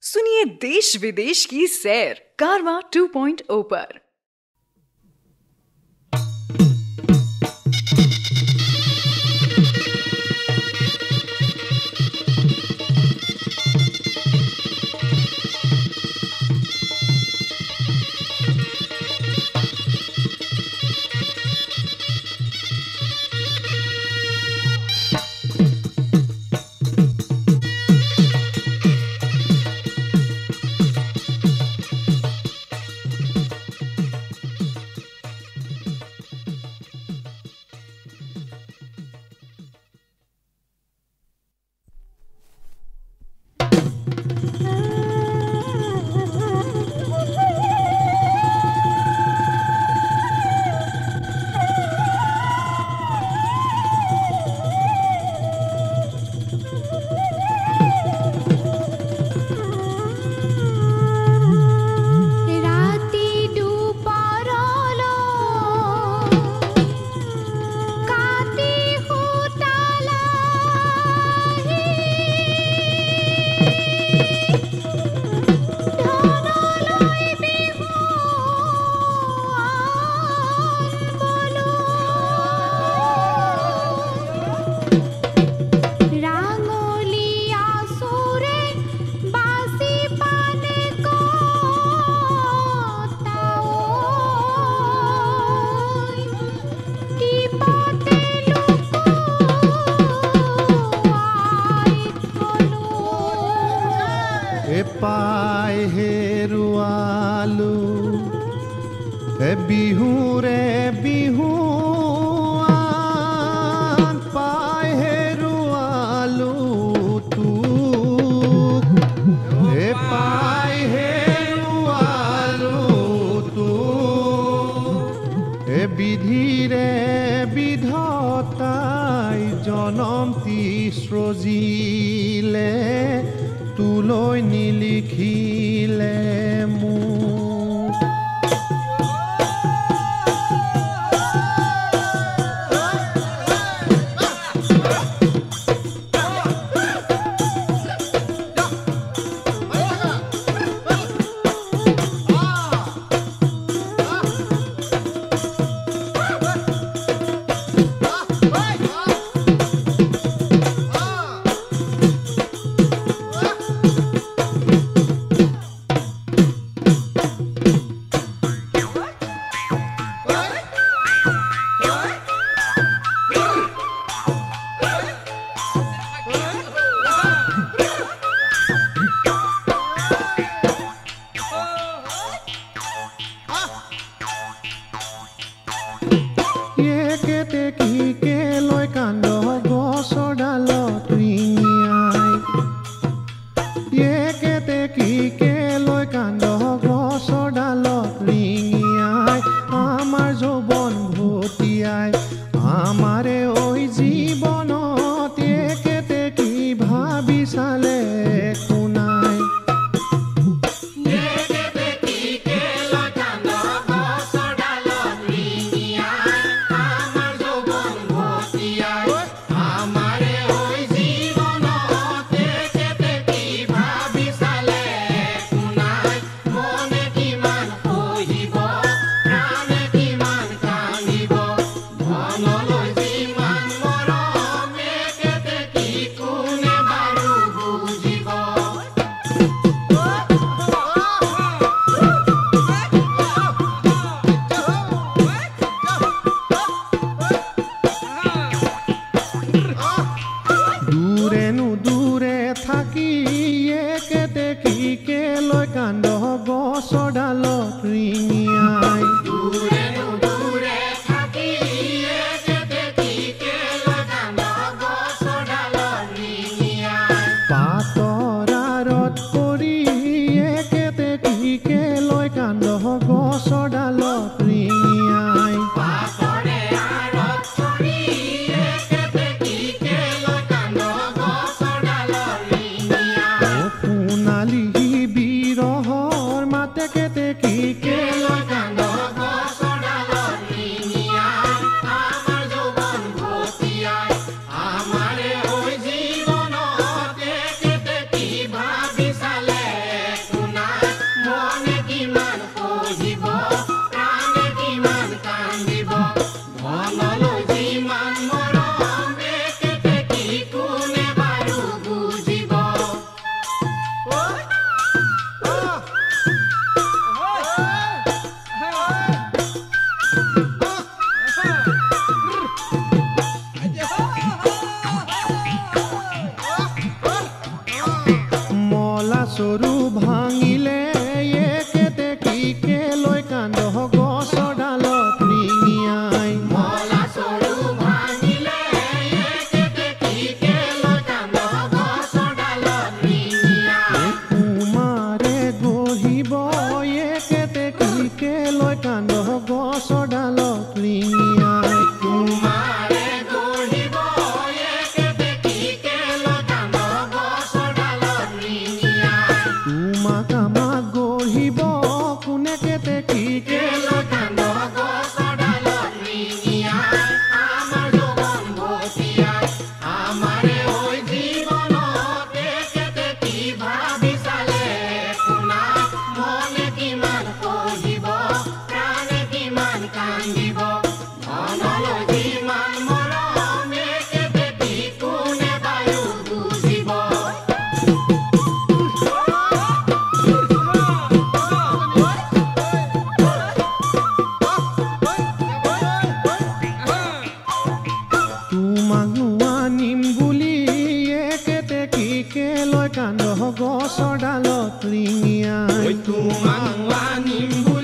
सुनिए देश विदेश की सैर कारवा 2.0 पर। পাই হেৰুৱালো বিহুৰে বিহুৱান পাই হেৰুৱালো তোক পাই হেৰুৱালো তোক বিধিৰে বিধতাই জনমটি সৃজিলে তুলৈ নিলিখিলে মোক Amare hoy জীবনতে কেতে কি ভাবিছা চৰু ভাঙিলে একেতে কিকে লৈ কান্দ গছৰ ডালত ৰিঙিয়াই কুমাৰে গঢ়িব একেতে কিকে লৈ কান্দ গছৰ ডালত ৰিঙিয়াই তোমাক আমাক গঢ়িব কোনে কেতে কিকে লৈ কান্দ গছৰ ডালত ৰিঙিয়াই আমাৰ যৌৱন ভতিয়াই আমাৰে ঐ জীৱনত একেতে কি ভাবি চালে শুনা মনে কিমান কহিব প্ৰাণে কিমান কান্দিব ধনলৈ যিমান মৰম একেতে কি কোনে বায়ু বুজিব তোমাক নোৱানিম বুলি একেতে কিকে লৈ কান্দ গছৰ ডালত ৰিঙিয়াই তোমাক নোৱানিম বুলি